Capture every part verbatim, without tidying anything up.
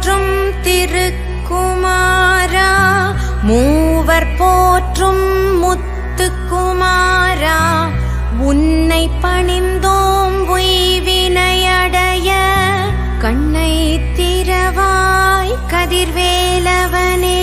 போற்றும் திருக்குமாரா, மூவர் போற்றும் முத்துக்குமாரா, உன்னை பணிந்தோம் உய்வினையடைய, கண்ணை திறவாய் கதிர்வேலவனே.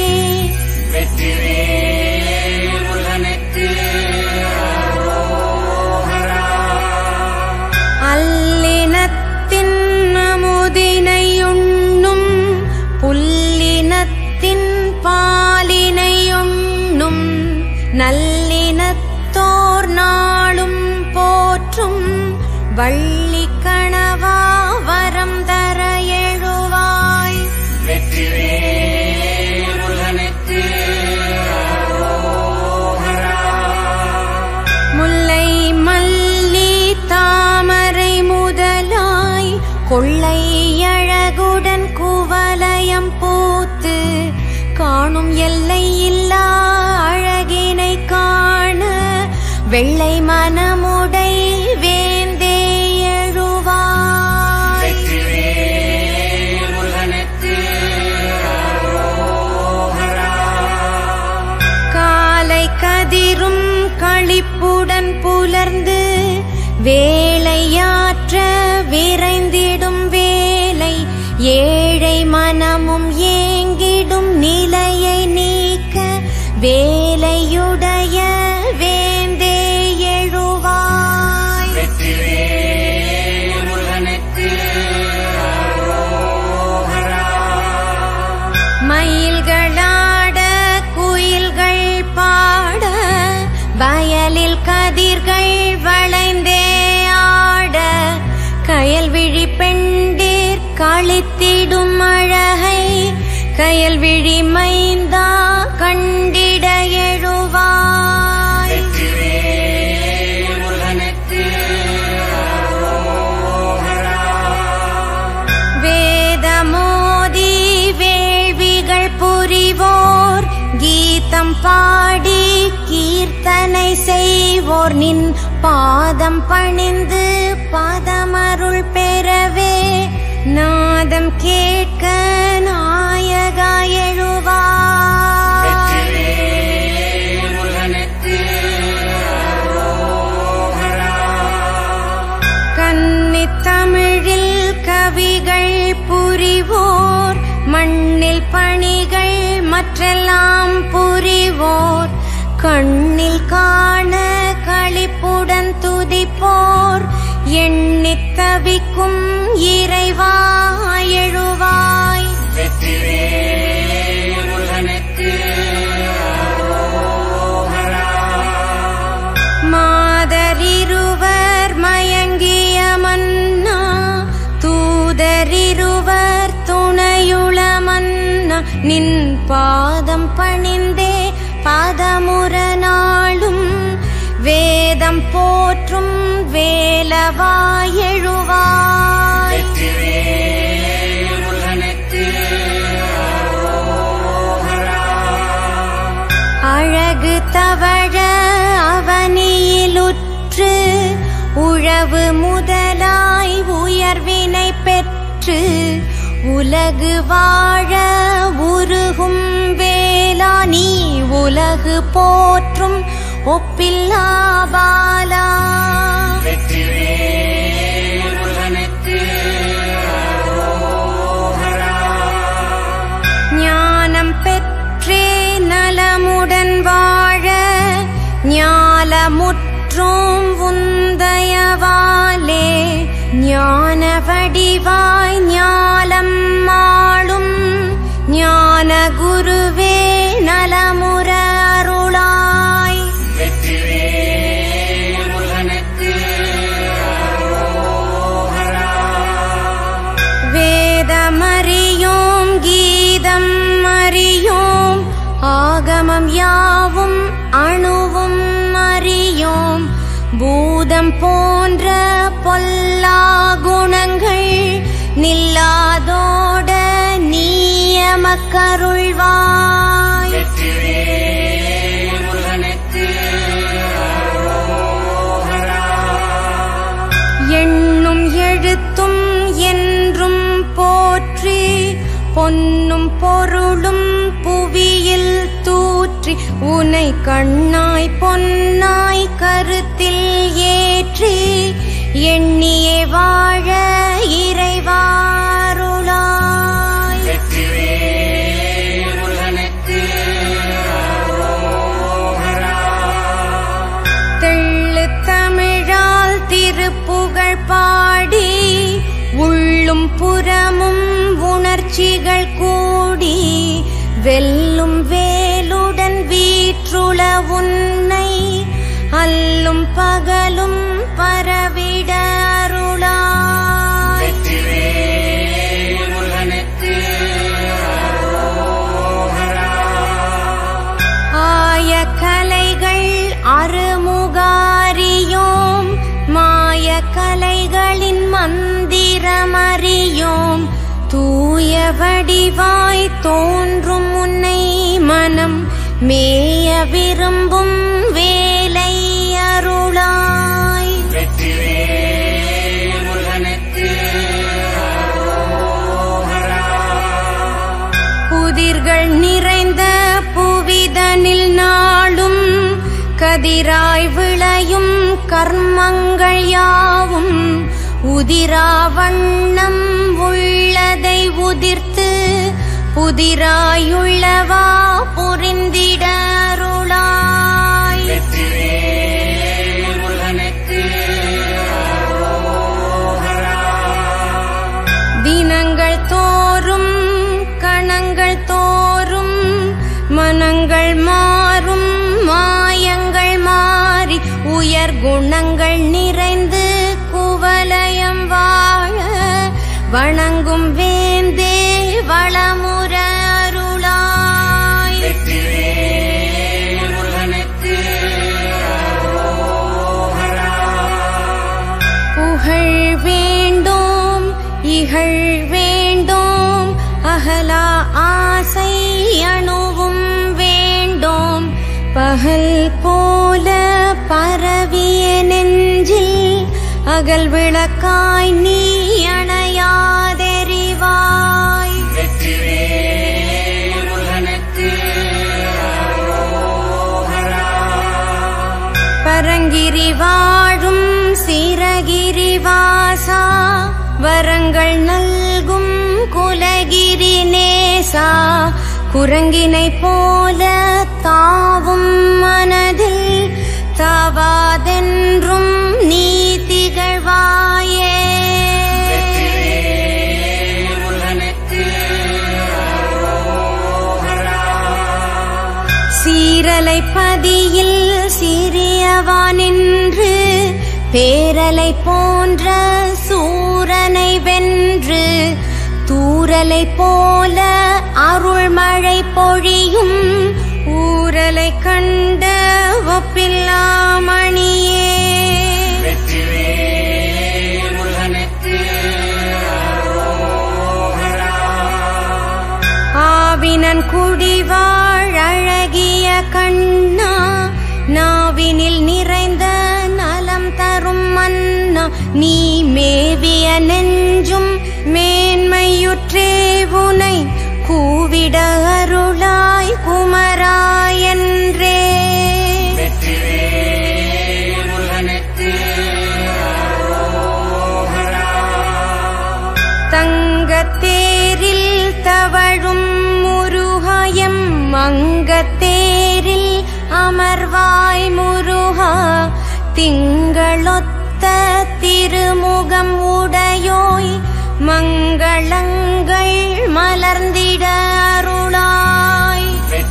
அல்லினத்தின் அமுதினையுண்ணும், புல்லினத்தின் பாலினையுண்ணும், நல்லினத்தோர் நாளும் போற்றும் வள்ளி கணவா வரம் தர எழுவாய். முல்லை மல்லி தாமரை முதலாய் கொள்ளை அழகுடன் குவலயம் பூத்து, காணும் எல்லை இல்லா அழகினை காண வெள்ளை மனமுடை வேந்தே எழுவாய். காலை கதிரும் களிப்புடன் புலர்ந்து வேலையாற்ற விரைந்திடும் வேலை, ஏழை மனமும் ஏங்கிடும் நிலையை நீக்க வேலையுடைய வேந்தே எழுவாய். மயில்களாட குயில்கள் பாட, வயலில் கதிர்கள் வளைந்தே ஆட, கயல்விழி பெண்டீர் களித்திடும் அழகை கயல்விழி மைந்தா கண்டிட எழுவாய். வேதமோதி வேள்விகள் புரிவோர், கீதம் பாடி கீர்த்தனை செய்வோர், நின் பாதம் பணிந்து பாதமருள் பெறவே நாதம் கேட்க நாயகா எழுவாய். கன்னித் தமிழில் கவிகள் புரிவோர், மண்ணில் பணிகள் மற்றெல்லாம் புரிவோர், கண்ணில் காண களிப்புடன் துதிப்போர், எண்ணித் தவிக்கும் இறைவா எழுவாய். மாதரிருவர் மயங்கிய மன்னா, தூதரிருவர் துணையுள மன்னா, நின் பாதம் பணிந்தே பாதமுற நாளும் வேதம் போற்றும் வேலவா எழுவாய். அழகு தவழ அவனியிலுற்று, உழவு முதலாய் உயர்வினை பெற்று, உலகு வாழ உருகும் வேளா, நீ உலகு போற்றும் ஒப்பில்லா பாலா. ஞானம் பெற்றே நலமுடன் வாழ, ஞாலமுற்றும் உந்தயவாலே, ஞான வடிவாய் ஞாலம் ஆளும் ஞான குருவே நலமுற அருளாய். வேதமறியோம் கீதம் அறியோம், ஆகமம் யாவும் அணுவும் அறியோம், பூதம் போன்ற பொல்லா குணங்கள் நில்லாதோட நீயமக்கருள்வாய். எண்ணும் எழுத்தும் என்றும் போற்றி, பொன்னும் பொருளும் புவியில் தூற்றி உனை கண்ணாய் பொன்னாய் கருத்தில் ஏற்றி எண்ணியே வாழ இறைவாருளாய். தெள்ளு தமிழால் திருப்புகழ் பாடி உள்ளும் புறமும் உணர்ச்சிகள் கூடி வெல்லும் வேலுடன் வீற்றுள உன்னை அல்லும் பகலும் பரவிட அருளாய். ஆய கலைகள் அருமுகாரியோம் மாய கலைகளின் மந்திரமறியோம் தூய வடிவாய் தோன்றும் உன்னை மனம் மேய விரும்பும் வேலை அருளாய். புதிர்கள் நிறைந்த புவிதனில் நாளும் கதிராய் விளையும் கர்மங்கள் யாவும் உதிரா வண்ணம் உள்ளதை உதிர்த்து புதிராயுள்ளவா புரிந்திட அருளாய். தினங்கள் தோறும் கணங்கள் தோறும் மனங்கள் மாறும் மாயங்கள் மாறி உயர் குணங்கள் நிறைந்து குவலயம் வாழ வணங்கும் வேந்தே வளமுற அருளாய். புகழ் வேண்டோம் இகழ் வேண்டோம் அகலா ஆசை அணுவும் வேண்டோம் பகல் போல பரவிய நெஞ்சில் அகல் விளக்காய் நீ அணையாதெரிவாய். பரங்கிரி வாழும் சிரகிரி வாசா வரங்கள் நல்கும் குலகிரி நேசா குரங்கினை போல தாவும் மனதில் தாவாதென்றும் நீ திகழ்வாயே. சீரலை பதியில் சிறியவா நின்று பேரலை போன்ற சூரனை வென்று தூரலை போல அருள்மழை பொழியும் ஊரலை கண்ட ஒப்பில்லாமணியே. ஆவினன் குடிவாழ் அழகிய கண்ணா நாவினில் நிறைந்த நலம் தரும் மன்னா நீ மேவிய நெஞ்சும் மேன்மையுற்றே உனை கூவிட அருளாய் குமராயன்றே. தங்கத்தேரில் தவழும் முருகாயம் மங்கத்தேரில் அமர்வாய் முருகா திங்களொத்த திருமுகம் உடையோய் மங்களங்கள் மலர்ந்திட அருளாய்.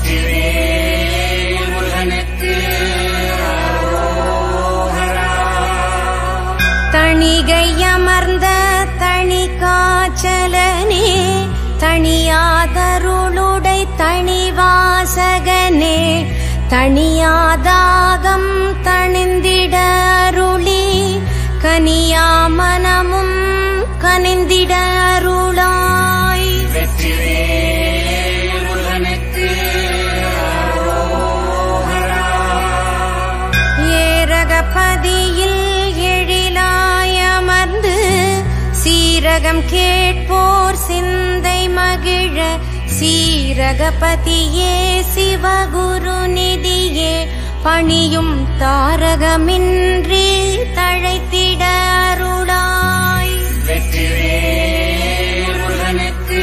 தணிகை அமர்ந்த தனி காச்சலனே தனியாதருளுடை தனிவாசகனே தனியாதாகம் தணிந்திட அருளி கனியா மனமும் கனிந்திட அருளாய். ஏரகபதியில் எழிலாயமர்ந்து சீர சீரகம் கேட்போர் சிந்தை மகிழ சீரகபதியே சிவகுரு நிதியே பணியும் தாரகமின்றி தழைத்திட அருளாய். வெற்றிவேல் முருகனுக்கு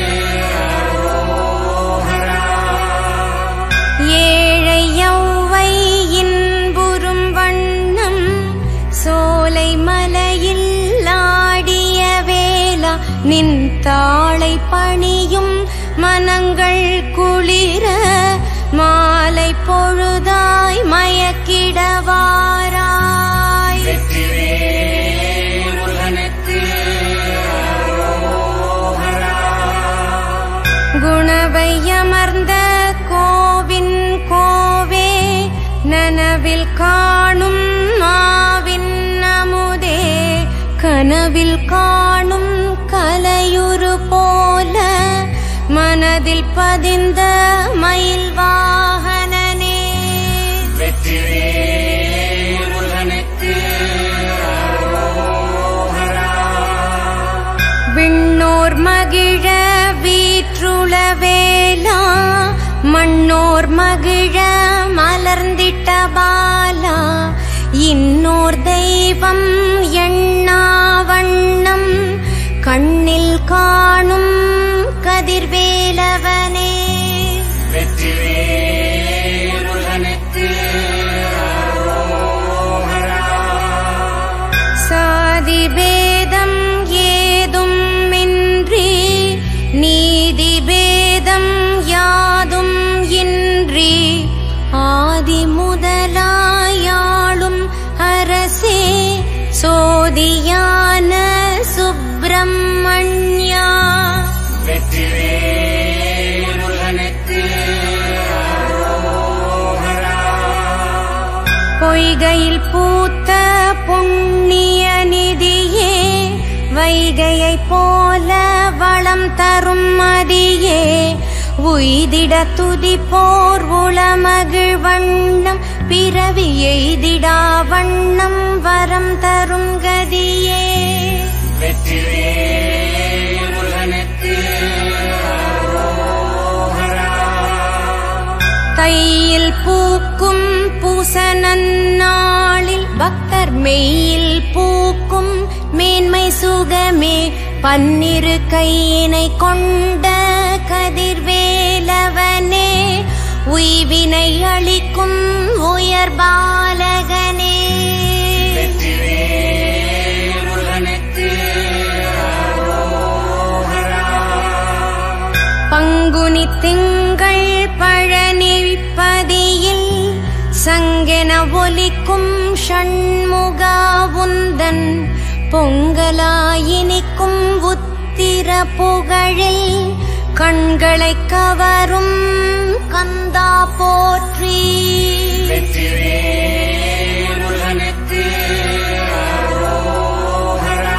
அரோகரா. ஏழை யௌவை இன்புறும் வண்ணம் சோலை மலையில் ஆடிய வேளா நின் தாளை பணியும் மனங்கள் குளிர மாலை பொழுதாய் மயக்கிடவாராய். வெற்றிவேல் முருகனுக்கு அரோகரா. குணவையமர்ந்த கோவின் கோவே நனவில் காணும் மாவின் அமுதே கனவில் காணும் கலையுரு போல மனதில் பதிந்த மயில் வாகனனே. வெற்றிவேல் முருகனுக்கு அரோகரா. விண்ணோர் மகிழ வீற்றுள வேளா மண்ணோர் மகிழ மலர்ந்திட்ட பாலா இன்னோர் தெய்வம் எண்ணா வண்ணம் கண்ணில் காணும் கதிர்வேலவனே. வெற்றிவேல் முருகனுக்கு அரோகரா. சாதி பேதம் ஏதும் இன்றி நீதி பேதம் யாதும் இன்றி ஆதி முதலாயாளும் அரசே சோதியான சுப்பிரமண்யா. வெற்றிவேல் முருகனுக்கு அரோகரா. பொய்கையில் பூத்த புண்ணிய நிதியே வைகையை போல வளம் தரும் மதியே உய்திட துதிப்போர் உளமகிழ் வண்ணம் பிறவி எய்திடா வண்ணம் வரம் தரும் கதியே. வெற்றிவேல் முருகனுக்கு அரோகரா. கையில் பூக்கும் பூசனன்னாளில் பக்தர் மெய்யில் பூக்கும் மேன்மை சுகமே பன்னிரு கையினை கொண்ட கதிர்வேலவனே உய்வினை அளிக்கும் உயர் பாலகனே. வெற்றிவேல் முருகனுக்கு அரோகரா. பங்குனி திங்கள் பழனிப்பதியில் சங்கென ஒலிக்கும் ஷண்முகா உந்தன் பொங்கலாயினிக்கும் உத்திர புகழில் கண்களை கவரும் கந்தா போற்றி. வெற்றிவேல் முருகனுக்கு அரோகரா.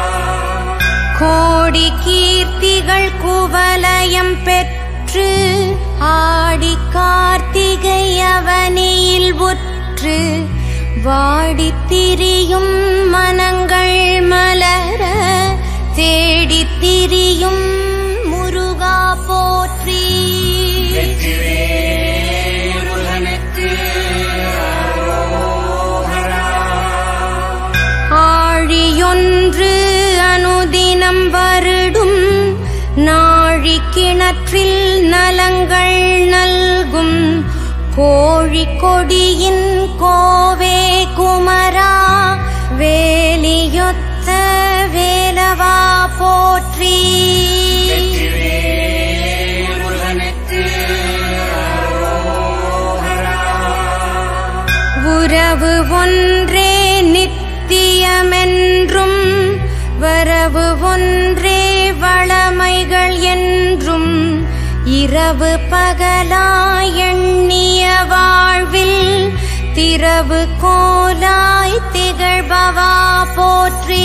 கோடி கீர்த்திகள் குவலயம் பெற்று ஆடி கார்த்திகை அவனியில் உற்று வாடித் திரியும் மனங்கள் மலர தேடித் திரியும் முருகா போற்றி. வெற்றிவேல் முருகனுக்கு அரோகரா. ஆழியொன்று அனுதினம் வருடும் நாழி கிணற்றில் நலங்கள் நல்கும் கோழி கொடியின் கோவே குமரா வேலியொத்த வேலவா போற்றி. வெற்றிவேல் முருகனுக்கு அரோகரா. உறவு ஒன்றே நித்தியமென்றும் வரவு ஒன்றே வளமைகள் என்றும் இரவு பகலாய் எண்ணிய வாழ்வில் திரவு கோலாய் திகழ்பவா போற்றி.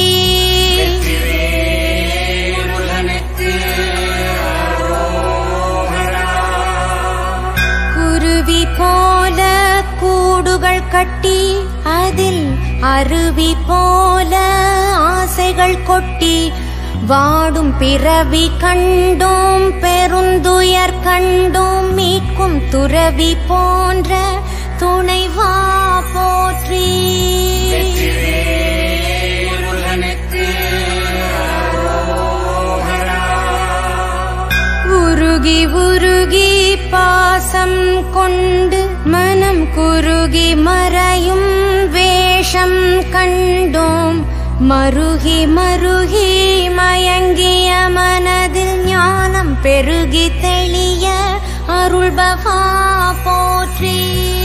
வெற்றிவேல் முருகனுக்கு அரோகரா. குருவி போல கூடுகள் கட்டி அதில் அருவி போல ஆசைகள் கொட்டி வாடும் பிறவி கண்டோம் பெருந்துயர் கண்டோம் மீட்கும் துறவி போன்ற துணைவா போற்றி. உருகி உருகி பாசம் கொண்டு மனம் குருகி மறையும் வேஷம் கண்டோம் மருகி மருகி மயங்கிய மனதில் ஞானம் பெருகி தெளிய அருள்பவா போற்றி.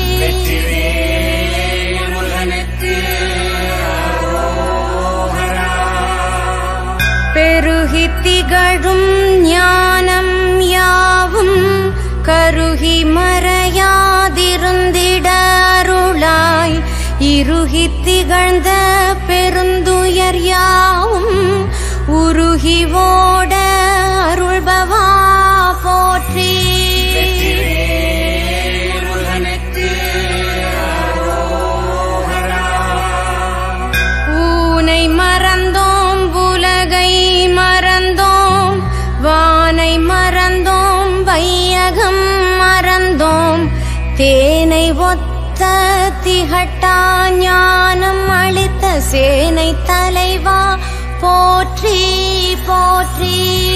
பெருகி திகழும் ஞானம் யாவும் கருகி மறையாதிருந்திட அருளாய் இருகி திகழ்ந்த பெருந்துயர் யாவும் உருகி ஓட அருள்பவா போற்றி. ஊனை மறந்தோம் உலகை மறந்தோம் வானை மறந்தோம் வையகம் மறந்தோம் தேனை ஒத்த திகட்டா ஞானம் அளித்த சேனை தலைவா போற்றி போற்றி.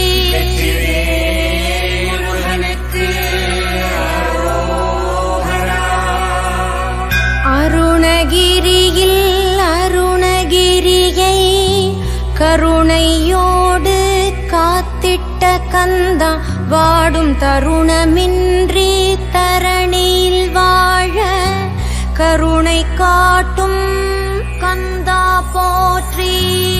அருணகிரியில் அருணகிரியை கருணையோடு காத்திட்ட கந்தா வாடும் தருணமின்றி தரணியில் வாழ கருணை காட்டும் கந்தா போற்றி.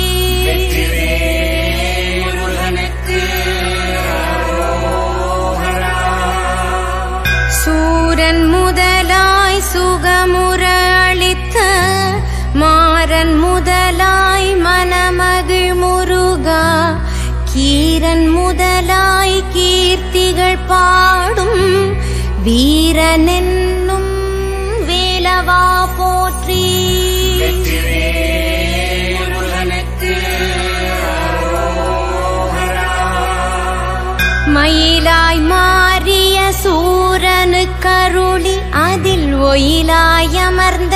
சூரன் முதலாய் சுகமுற அளித்த மாறன் முதலாய் மனமகிழ் முருகா கீரன் முதலாய் கீர்த்திகள் பாடும் வீரனென்னும் வேலவா போற்றி. மயிலாய் மாறிய சூரனு கருளி அதில் ஒயிலாய் அமர்ந்த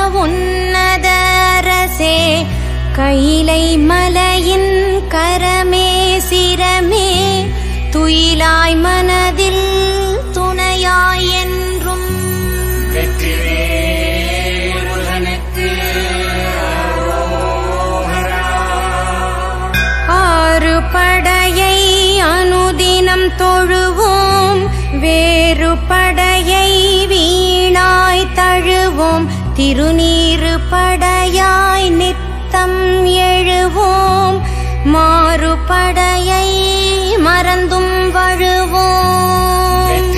உன்னதரசே கைலை மலையின் கரமே சிரமே துயிலாய் மனதில் துணையாய் என்றும். ஆறு படையை அனுதினம் தொழுவோம் வேறு படையை வீணாய் தழுவோம் திருநீறு படையாய் நித்தம் எழுவோம் மாறுபடையை மறந்தும் வழுவோம்.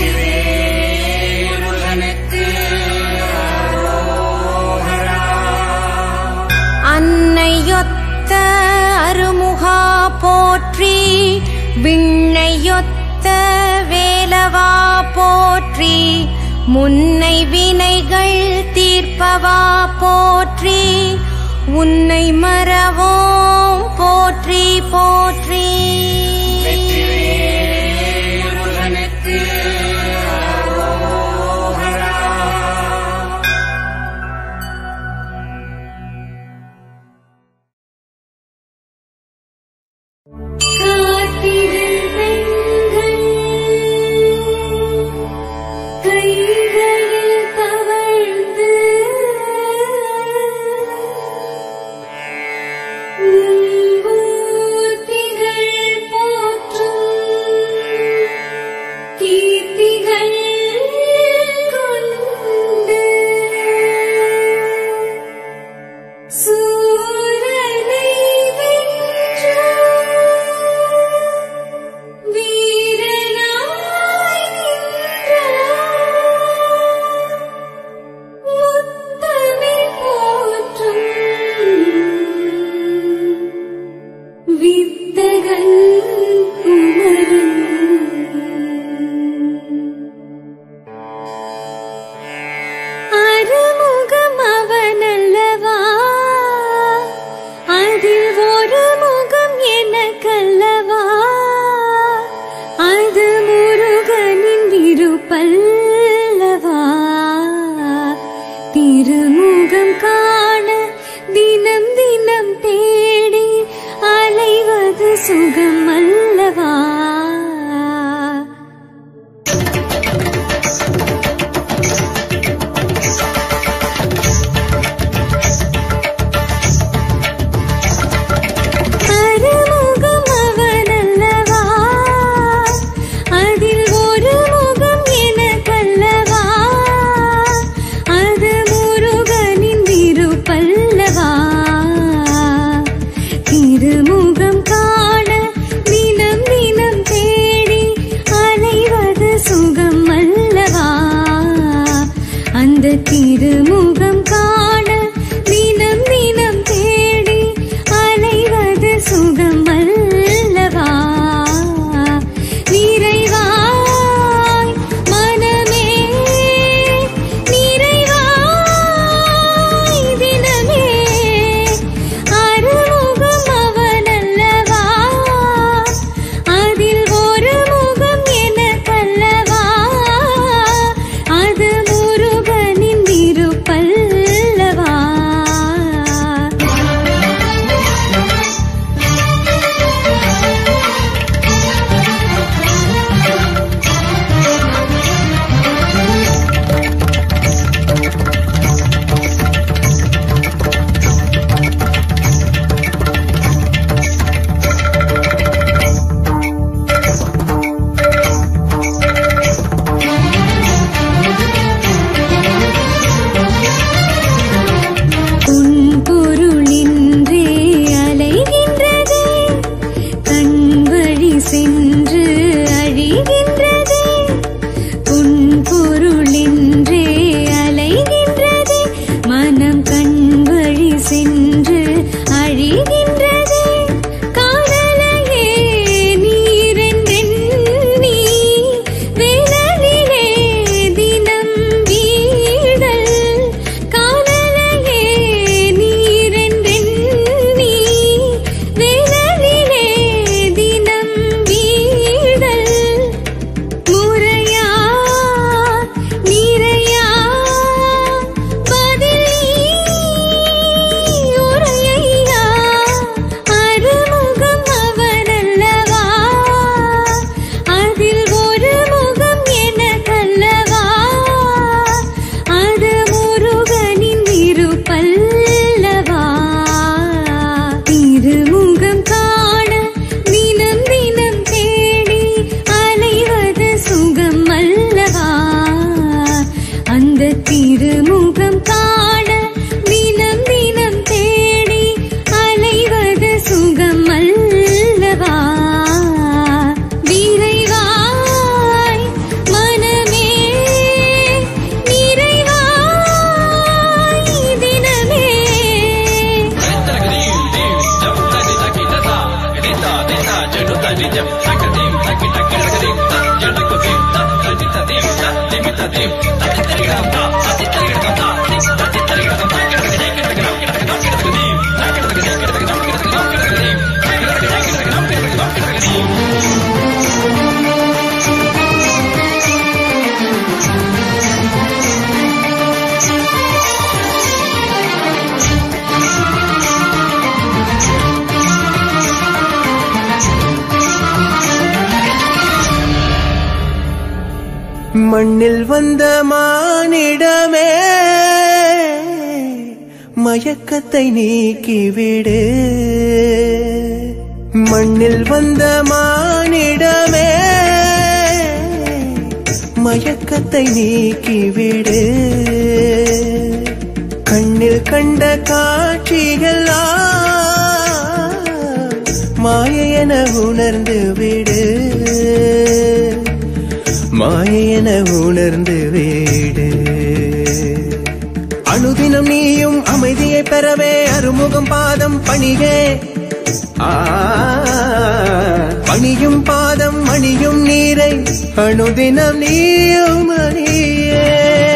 அன்னையொத்த அருமுகா போற்றி விண்ணையொத்த வேலவா போற்றி முன்னை வினைகள் தீர்ப்பவா போற்றி உன்னை மறவோம் போற்றி போற்றி. திகழ் திருமுகம் காண தினம் தினம் தேடி அலைவது சுகம் அல்லவா? திருமுகம் காண தினம் தினம் தேடி அலைவது சுகம் அல்லவா? நிறைவாய் மனமே நிறைவாய் தினமே அறுமுகம் அவன் அல்லவா? அதில் ஒரு முகம் எனக்கல்லவா? அது திருமுகம் காண தினம் தினம் தேடி அலைவது சுகம் அல்லவா? விரைவாய் மனமே நிறைவாய் தினமே மண்ணில் வந்த மானிடமே மயக்கத்தை நீக்கிவிடு. மண்ணில் வந்த மானிடமே மயக்கத்தை நீக்கிவிடு. கண்ணில் கண்ட காட்சிகள் மாயென உணர்ந்து விடு. மாயென உணர்ந்து வீடு. அனுதினம் நீயும் அமைதியை பெறவே அருமுகம் பாதம் பணியே. பணியும் பாதம் மணியும் நீரை அனுதினம் நீயும் அணியே.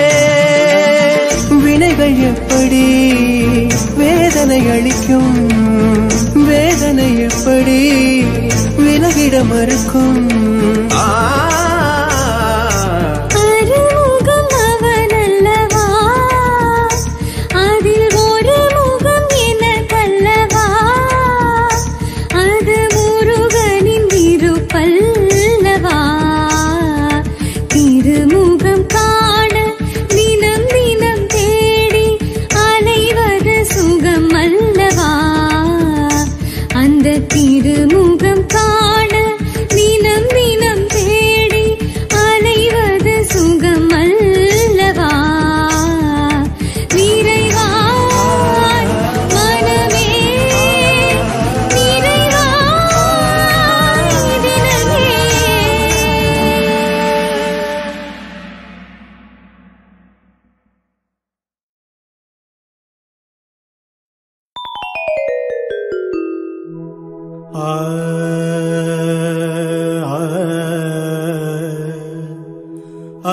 வினைகள் எப்படி வேதனை அளிக்கும், வேதனை எப்படி விலகிட மறுக்கும். அறுமுகம் அவன் அல்லவா? ஆ ஆ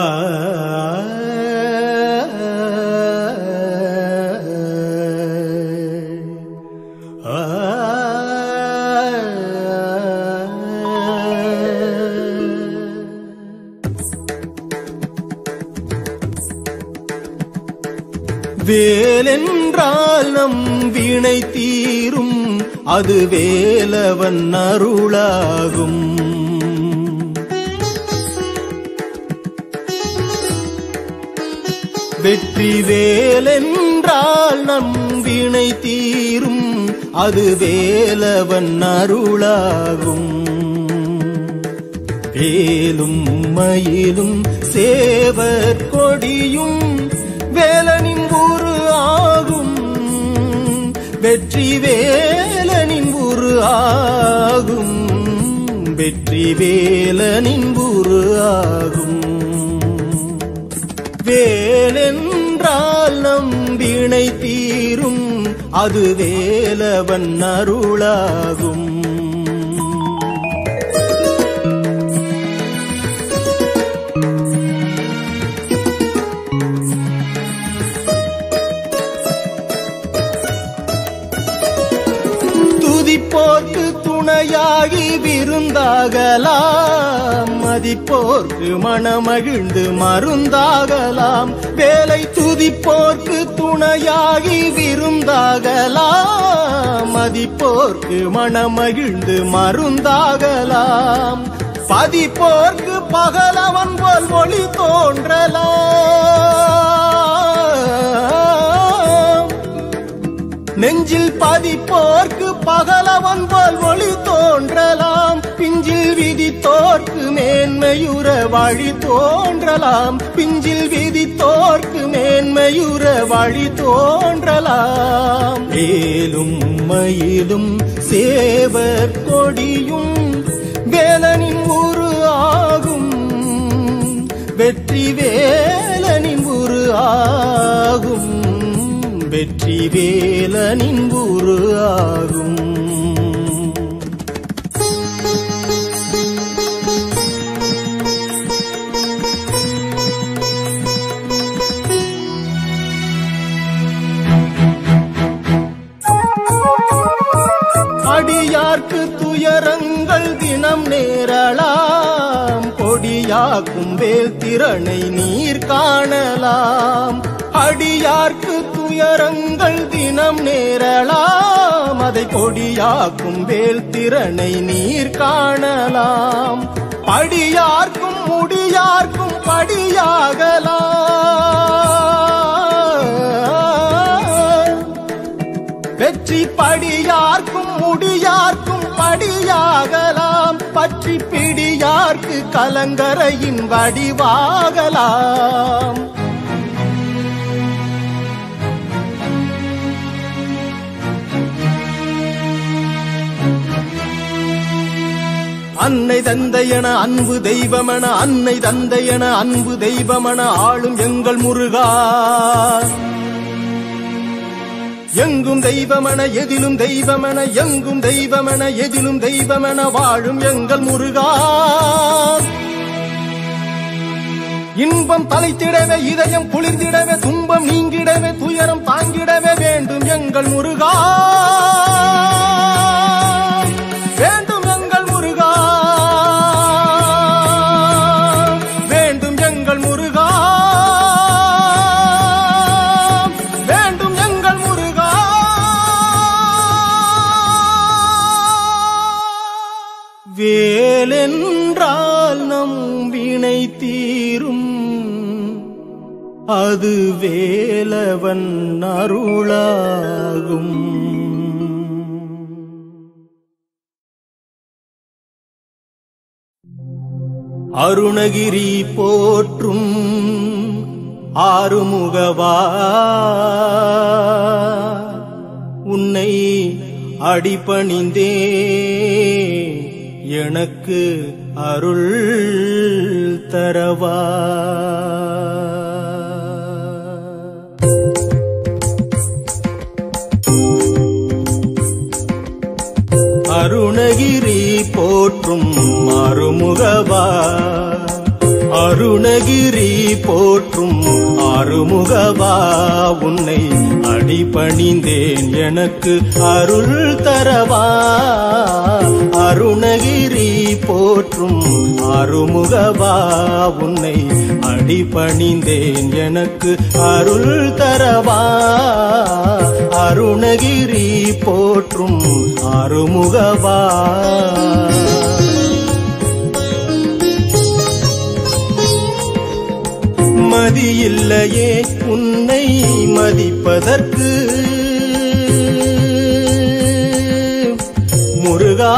வேலென்றால் நம் வினை தீரும், அது வேலவன் அருளாகும். வெற்றி வேலென்றால் நம் வினை தீரும், அது வேலவன் அருளாகும். வேலும் மயிலும் சேவர் கொடியும் வேலனின் உரு ஆகும். வெற்றி வேலனின் உரு ஆகும். வெற்றி வேலனின் உரு ஆகும். வேலென்றால் நம் வினை தீரும், அது வேலவன் அருளாகும். துதிப்போர்க்கு துணையாகி விருந்தாகலாம், மதிப்போர்க்கு மனமகிழ்ந்து மருந்தாகலாம். வேலை துதிப்போர்க்கு துணையாகி விருந்தாகலாம், மதிப்போர்க்கு மனமகிழ்ந்து மருந்தாகலாம். பதிப்போர்க்கு பகலவன் போல் ஒளி தோன்றலாம். நெஞ்சில் பதிப்போர்க்கு பகலவன் போல் ஒளி தோன்றலாம். பிஞ்சில் விதித்தோர்க்கு மேன்மையுற வழி தோன்றலாம். பிஞ்சில் விதித்தோர்க்கு மேன்மையுற வழி தோன்றலாம். வேலும் மயிலும் சேவர் கொடியும் வேலனின் உரு ஆகும். வெற்றி வேலனின் உரு ஆகும். வெற்றி வேலனின் உரு ஆகும். அடியார்க்கு துயரங்கள் தினம் நேரலாம், கொடியாக்கும் வேல் திறனை நீர் காணலாம். அடியார்க்கு துயரங்கள் தினம் நேரலாம், அதை கொடியாக்கும் வேல் திறனை நீர் காணலாம். படியார்க்கும் முடியார்க்கும் படியாகலாம். வெற்றி படியார்க்கும் முடியார்க்கும் படியாகலாம். பற்றி பிடியார்க்கு கலங்கரையின் வடிவாகலாம். அன்னை தந்தையன அன்பு தெய்வமன, அன்னை தந்தையன அன்பு தெய்வமன ஆளும் எங்கள் முருகா. எங்கும் தெய்வமன எதிலும் தெய்வமன, எங்கும் தெய்வமன எதிலும் தெய்வமன வாழும் எங்கள் முருகா. இன்பம் தலைத்திடவே இதயம் குளிர்ந்திடவே, துன்பம் நீங்கிடவே துயரம் தாங்கிடவே வேண்டும் எங்கள் முருகா. வேண்டும் எங்கள் முருகா. வேண்டும் எங்கள் முருகா. வேண்டும் எங்கள் முருகா. வேலென்றால் நம் வினை தீரும், அது வேலவன் அருளாகும். அருணகிரி போற்றும் ஆறுமுகவா, உன்னை அடிபணிந்தே எனக்கு அருள் தரவா. அருணகிரி போற்றும் ஆறுமுகவா அருணகிரி போற்றும் ஆறுமுகவா உன்னை அடிபணிந்தேன் எனக்கு அருள் தரவா அருணகிரி போற்றும் ஆறுமுகவா உன்னை அடிபணிந்தேன் எனக்கு அருள் தரவா அருணகிரி போற்றும் ஆறுமுகவா மதியில்லையே உன்னை மதிப்பதற்கு முருகா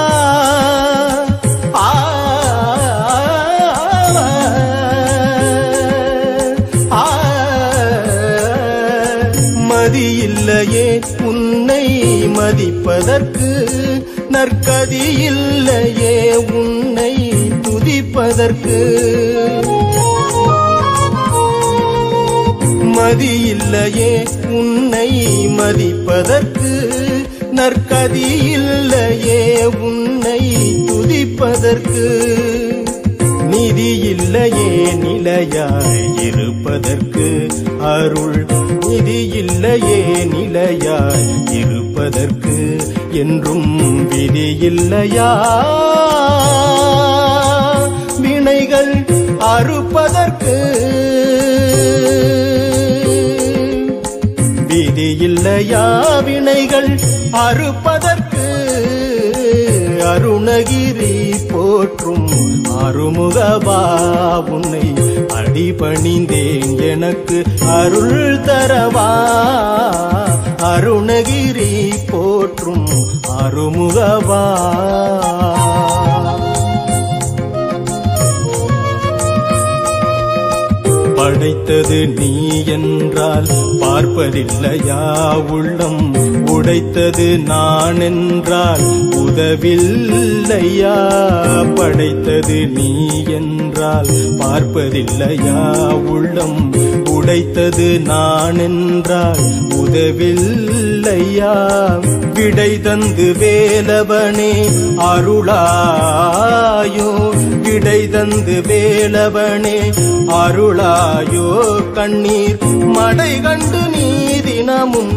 மதியில்லையே உன்னை மதிப்பதற்கு நற்கதி இல்லையே உன்னை துதிப்பதற்கு மதியில்லையே உன்னை மதிப்பதற்கு நற்கதி இல்லையே உன்னை துதிப்பதற்கு நிதி இல்லையே நிலையாய் இருப்பதற்கு அருள் நிதி இல்லையே நிலையாய் இருப்பதற்கு என்றும் விதி இல்லையா வினைகள் அறுப்பதற்கு விதி இல்லையா வினைகள் அறுப்பதற்கு அருணகிரி போற்றும் ஆறுமுகவா உன்னை அடிபணிந்தேன் எனக்கு அருள் தரவா அருணகிரி போற்றும் ஆறுமுகவா படைத்தது நீ என்றால் பார்ப்பதில்லையா உள்ளம் உடைத்தது நான் என்றால் உதவில்லையா படைத்தது நீ என்றால் பார்ப்பதில்லையா உள்ளம் உடைத்தது நான் என்றால் உதவில்லையா விடை தந்து வேலவனே அருளாயோ விடை தந்து வேலவனே அருளாயோ கண்ணீர் மடை கண்டு நீ தினமும்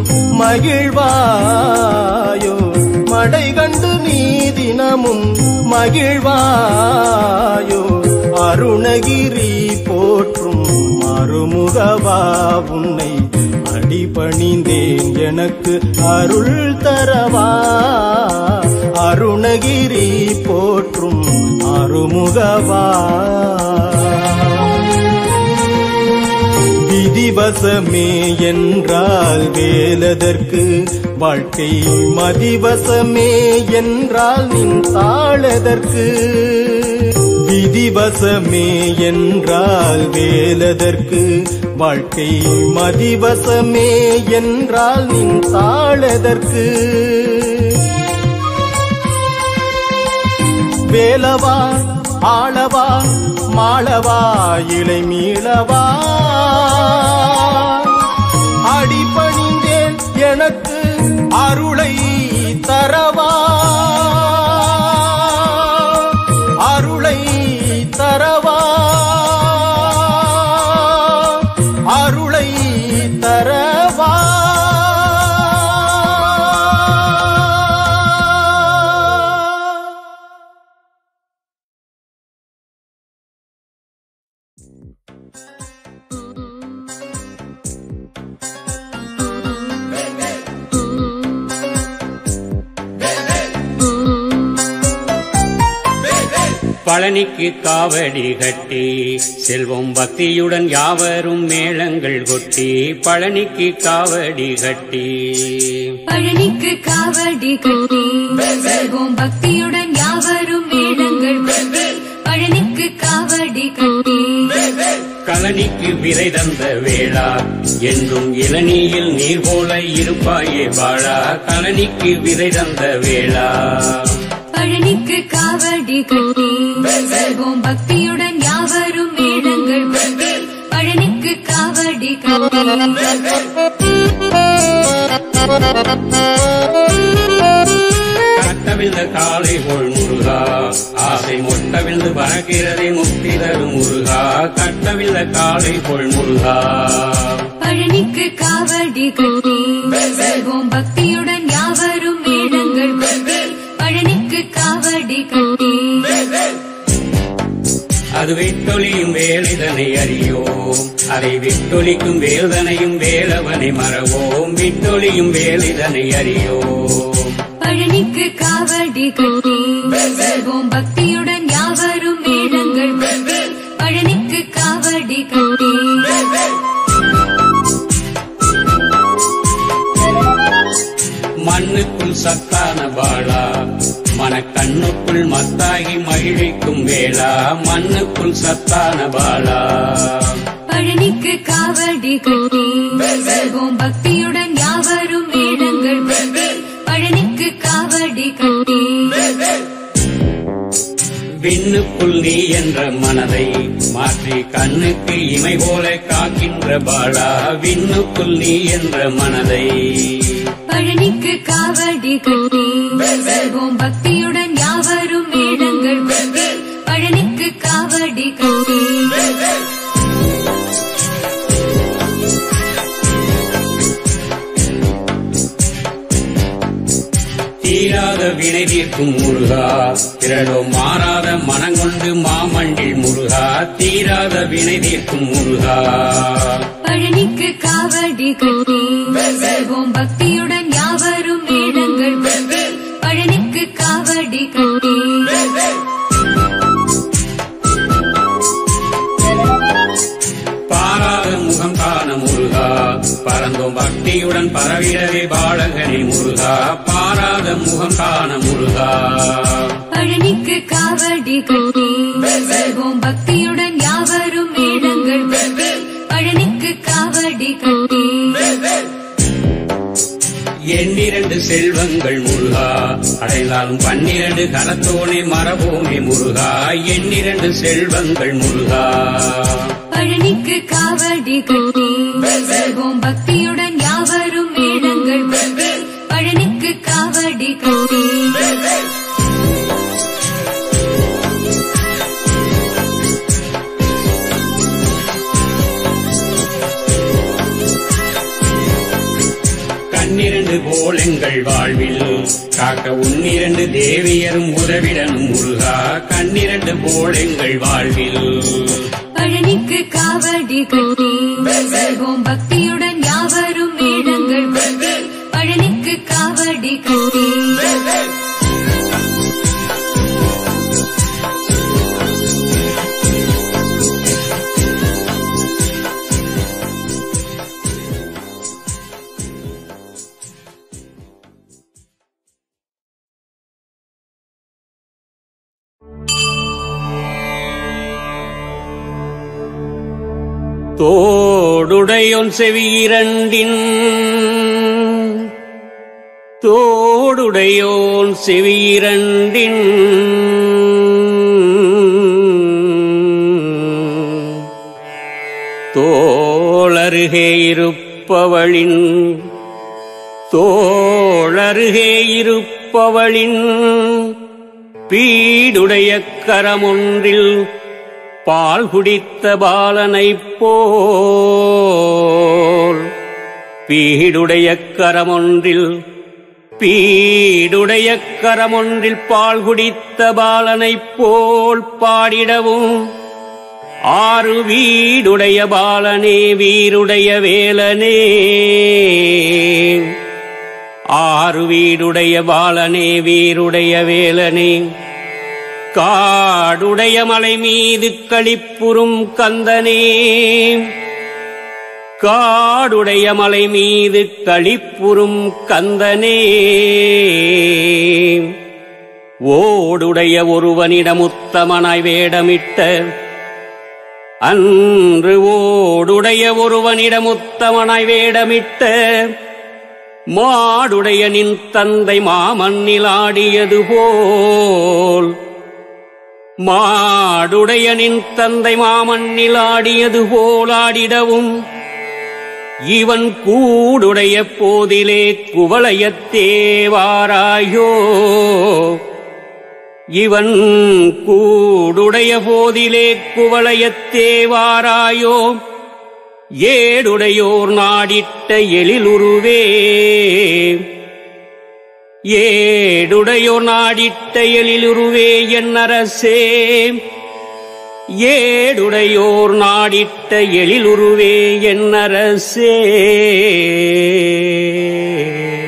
மகிழ்வாயோ மடை கண்டு நீ தினமும் மகிழ்வாயோ அருணகிரி போற்றும் ஆறுமுகவா உன்னை அடிபணிந்தேன் எனக்கு அருள் தரவா அருணகிரி போற்றும் ஆறுமுகவா விதிவசமே என்றால் வேலதற்கு வாழ்க்கை மதிவசமே என்றால் நின் தாழதற்கு விதிவசமே என்றால் வேலதற்கு வாழ்க்கை மதிவசமே என்றால் நின் தாழதற்கு வேலவா ஆளவா மாளவா இலை மீளவா அடிபணிந்தேன் எனக்கு அருளை தரவா அருளை தரவா அருளை தரவா பழனிக்கு காவடி கட்டி செல்வம் பக்தியுடன் யாவரும் மேளங்கள் கொட்டி பழனிக்கு காவடி கட்டி பழனிக்கு காவடி கட்டி செல்வம் பக்தியுடன் யாவரும் மேளங்கள் கொட்டி பழனிக்கு காவடி கட்டி கழனிக்கு விதை தந்த வேளா என்றும் இளநீயில் நீர் போல இருப்பாயே வாழா கழனிக்கு விதை தந்த வேளா பழனிக்கு காவடி கட்டி செல்வம் பக்தியுடன் யாவரும் மேளங்கள் கொட்டி பழனிக்கு காவடி கட்டி கட்டவில்லை காலை போல் முருகா மாலை மொட்டவிழ்ந்து பறக்கிறதே முக்தி தரும் முருகா, கட்டவில்லை காலை போல் முருகா. பழனிக்கு காவடி கட்டி செல்வோம் பக்தியுடன் யாவரும் மேளங்கள் கொட்டி. பழனிக்கு காவடி கட்டி அது விட்டொலியும் வேலிதனை அறியோம், அதை விட்டொலிக்கும் வேல்தனையும் வேலவனை மறவோம். விட்டொலியும் வேலிதனை அறியோம். பழனிக்கு காவடி கட்டி செல்வோம் பக்தியுடன் யாவரும் மேளங்கள் கொட்டி. பழனிக்கு காவடி கட்டி மண்ணுக்குள் சத்தான பாலா, மனக்கண்ணுக்குள் மத்தாகி மகிழ்விக்கும் வேளா. மண்ணுக்குள் சத்தான பாலா, பழனிக்கு காவடி கட்டி செல்வோம் பக்தியுடன் யாவரும் மேளங்கள் கொட்டி. பழனிக்கு காவடி கட்டி விண்ணுக்குள் நீ என்ற மனதை மாற்றி கண்ணுக்கு இமை போல காக்கின்ற பாலா. விண்ணுக்குள் நீ என்ற மனதை பழனிக்கு காவடி கட்டி செல்வோம் பக்தியுடன் யாவரும் மேளங்கள் கொட்டி. பழனிக்கு காவடி கட்டி தீராத வினை தீர்க்கும் முருகா, திரளோ மாறாத மனங்கொண்டு மாமண்டில் முருகா. தீராத வினை தீர்க்கும் முருகா, பழனிக்கு காவடி கட்டி செல்வோம் பக்தியுடன் யாவரும் மேளங்கள் கொட்டி. பழனிக்கு காவடி கட்டி பாராத முகம் காண முருகா, பரந்தோம் பக்தியுடன் பரவிடவே பாலகனே முருகா. பாராத முகம் காண முருகா, பழனிக்கு காவடி கட்டி செல்வோம் பக்தியுடன் யாவரும் மேளங்கள் கொட்டி. பழனிக்கு காவடி கட்டி எண்ணிரண்டு செல்வங்கள் முருகா, அடைந்தாலும் பன்னிரண்டு கரத்தோனே மரபோனே முருகா. எண்ணிரண்டு செல்வங்கள் முருகா, பழனிக்கு காவடி கட்டி செல்வோம் பக்தியுடன் யாவரும் மேளங்கள் கொட்டி. பழனிக்கு காவடி கட்டி கண்ணிரண்டு போல் எங்கள் வாழ்வில் காக்க உன்னிரண்டு தேவியரும் உதவிடனும் முருகா. கண்ணிரண்டு போல் எங்கள் வாழ்வில் பழனிக்கு காவடி கட்டி செல்வோம் பக்தியுடன் யாவரும் மேளங்கள் கொட்டி. பழனிக்கு காவடி கட்டி தோடுடையோன் செவியிரண்டின் தோடுடையோன் செவியிரண்டின் தோளருகே இருப்பவளின் தோளருகே இருப்பவளின் பீடுடைய கரமொன்றில் பால் குடித்த பாலனைப் போல் பீடுடைய கரமொன்றில் பீடுடைய கரமொன்றில் பால் குடித்த பாலனைப் போல் பாடிடவும் ஆறு வீடுடைய பாலனே வீருடைய வேலனே ஆறு வீடுடைய பாலனே வீருடைய வேலனே காடுடைய மலை மீது களிப்புறும் கந்தனே காடுடைய மலை மீது களிப்புறும் கந்தனே ஓடுடைய ஒருவனிடம் உத்தமனாய் வேடமிட்ட அன்று ஓடுடைய ஒருவனிடம் உத்தமனாய் வேடமிட்ட மாடுடைய நின் தந்தை மாமண்ணில் ஆடியது போல் மாடுடைய நின் தந்தை மாமண்ணில் ஆடியது போல் ஆடிடவும் இவன் கூடுடைய போதிலே குவளையத்தே வாராயோ இவன் கூடுடைய போதிலே குவளையத்தேவாராயோ ஏடுடையோர் நாடிட்ட எழிலுருவே ஏடுடையோர் நாடிட்ட எழிலுருவே என்னரசே ஏடுடையோர் நாடிட்ட எழிலுருவே என்னரசே